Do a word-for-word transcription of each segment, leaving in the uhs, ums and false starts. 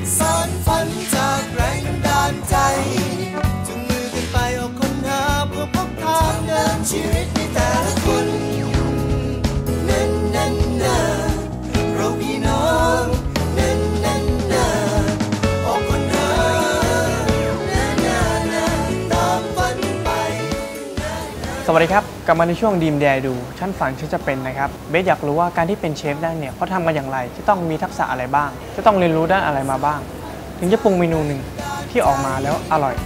สานฝันจากแรงบันดาลใจจุงมือกันไปออกค้นหาเพื่อพบทางเดินชีวิตในแต่ละคนนั่นนั่นนาเราพี่น้องนั่นนั่นนาออกค้นหานานานาตามฝันไปสวัสดีครับกลับมาในช่วงดีมแดดูฉันฝันฉันจะเป็นนะครับเบสอยากรู้ว่าการที่เป็นเชฟได้เนี่ยเขาทำมาอย่างไรจะต้องมีทักษะอะไรบ้างจะต้องเรียนรู้ด้านอะไรมาบ้างถึงจะปรุงเมนูหนึ่งที่ออกมาแล้วอร่อย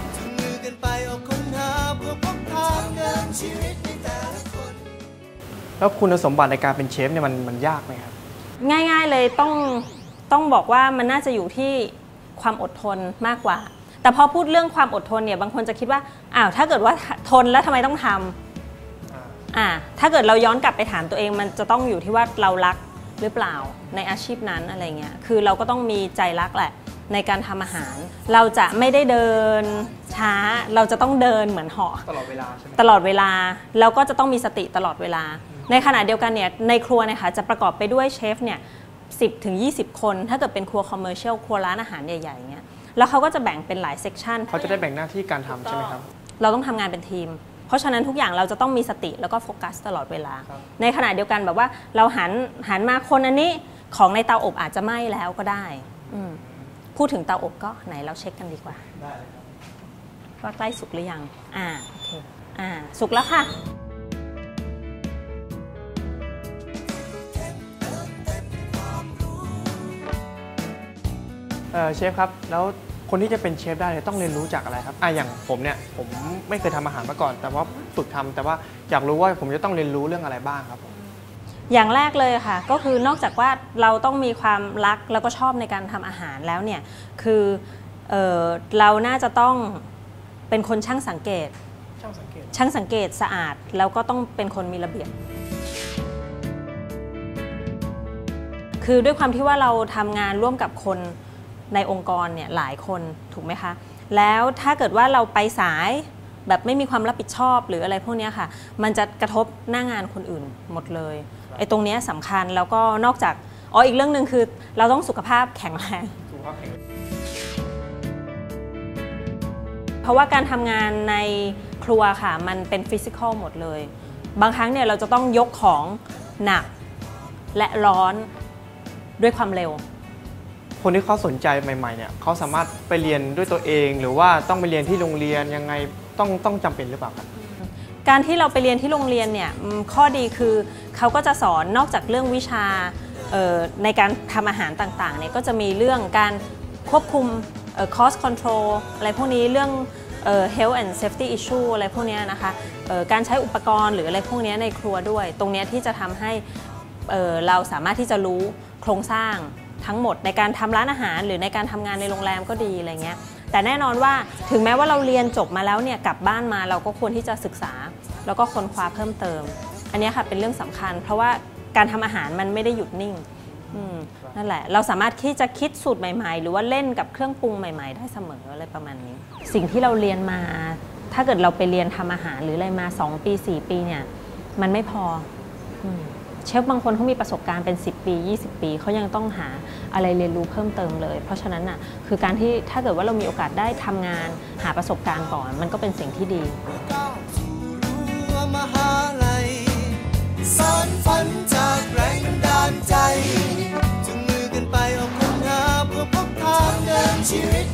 แล้วคุณสมบัติในการเป็นเชฟเนี่ยมันมันยากไหมครับง่ายๆเลยต้องต้องบอกว่ามันน่าจะอยู่ที่ความอดทนมากกว่าแต่พอพูดเรื่องความอดทนเนี่ยบางคนจะคิดว่าอ้าวถ้าเกิดว่าทนแล้วทำไมต้องทำอ่าถ้าเกิดเราย้อนกลับไปถามตัวเองมันจะต้องอยู่ที่ว่าเรารักหรือเปล่าในอาชีพนั้นอะไรเงี้ยคือเราก็ต้องมีใจรักแหละในการทำอาหารเราจะไม่ได้เดินช้าเราจะต้องเดินเหมือนเหาะตลอดเวลาใช่ไหมตลอดเวลาแล้วก็จะต้องมีสติตลอดเวลาในขณะเดียวกันเนี่ยในครัวเนี่ยค่ะจะประกอบไปด้วยเชฟเนี่ยสิบถึงยี่สิบคนถ้าเกิดเป็นครัวคอมเมอร์เชียลครัวร้านอาหารใหญ่ๆเงี้ยแล้วเขาก็จะแบ่งเป็นหลายเซกชันเขาจะได้แบ่งหน้าที่การทำใช่ไหมครับเราต้องทำงานเป็นทีมเพราะฉะนั้นทุกอย่างเราจะต้องมีสติแล้วก็โฟกัสตลอดเวลาในขณะเดียวกันแบบว่าเราหันหันมาคนอันนี้ของในเตาอบอาจจะไหม้แล้วก็ได้พูดถึงเตาอบก็ไหนเราเช็คกันดีกว่าได้เลยครับว่าใกล้สุกหรือยังอ่าโอเคอ่าสุกแล้วค่ะเออเชฟครับแล้วคนที่จะเป็นเชฟได้ต้องเรียนรู้จากอะไรครับอ่ะอย่างผมเนี่ยผมไม่เคยทำอาหารมาก่อนแต่ว่าฝึกทำแต่ว่าอยากรู้ว่าผมจะต้องเรียนรู้เรื่องอะไรบ้างครับอย่างแรกเลยค่ะก็คือนอกจากว่าเราต้องมีความรักแล้วก็ชอบในการทำอาหารแล้วเนี่ยคือเออเราน่าจะต้องเป็นคนช่างสังเกตช่างสังเกตช่างสังเกตสะอาดแล้วก็ต้องเป็นคนมีระเบียบคือด้วยความที่ว่าเราทำงานร่วมกับคนในองค์กรเนี่ยหลายคนถูกไหมคะแล้วถ้าเกิดว่าเราไปสายแบบไม่มีความรับผิดชอบหรืออะไรพวกนี้ค่ะมันจะกระทบหน้างานคนอื่นหมดเลยไอ้ตรงนี้สำคัญแล้วก็นอกจากอ๋ออีกเรื่องหนึ่งคือเราต้องสุขภาพแข็งแรงเพราะว่าการทำงานในครัวค่ะมันเป็นฟิสิกอลหมดเลยบางครั้งเนี่ยเราจะต้องยกของหนักและร้อนด้วยความเร็วคนที่เขาสนใจใหม่ๆเนี่ยเขาสามารถไปเรียนด้วยตัวเองหรือว่าต้องไปเรียนที่โรงเรียนยังไงต้องต้องจำเป็นหรือเปล่าครับการที่เราไปเรียนที่โรงเรียนเนี่ยข้อดีคือเขาก็จะสอนนอกจากเรื่องวิชาในการทำอาหารต่างๆเนี่ยก็จะมีเรื่องการควบคุม cost control อะไรพวกนี้เรื่อง health and safety issue อะไรพวกนี้นะคะการใช้อุปกรณ์หรืออะไรพวกนี้ในครัวด้วยตรงนี้ที่จะทำให้เราสามารถที่จะรู้โครงสร้างทั้งหมดในการทำร้านอาหารหรือในการทำงานในโรงแรมก็ดีอะไรเงี้ยแต่แน่นอนว่าถึงแม้ว่าเราเรียนจบมาแล้วเนี่ยกลับบ้านมาเราก็ควรที่จะศึกษาแล้วก็ค้นคว้าเพิ่มเติมอันนี้ค่ะเป็นเรื่องสำคัญเพราะว่าการทำอาหารมันไม่ได้หยุดนิ่งนั่นแหละเราสามารถที่จะคิดสูตรใหม่ๆหรือว่าเล่นกับเครื่องปรุงใหม่ๆได้เสมออะไรประมาณนี้สิ่งที่เราเรียนมาถ้าเกิดเราไปเรียนทำอาหารหรืออะไรมาสองปีสี่ปีเนี่ยมันไม่พอเชฟบางคนเขามีประสบการณ์เป็นสิบปียี่สิบปีเขายังต้องหาอะไรเรียนรู้เพิ่มเติมเลยเพราะฉะนั้นน่ะคือการที่ถ้าเกิดว่าเรามีโอกาสได้ทำงานหาประสบการณ์ก่อนมันก็เป็นสิ่งที่ดีสานฝันจากแรงบันดาลใจจุงมือกันไปออกค้นหาเพื่อพบทางเดินชีวิต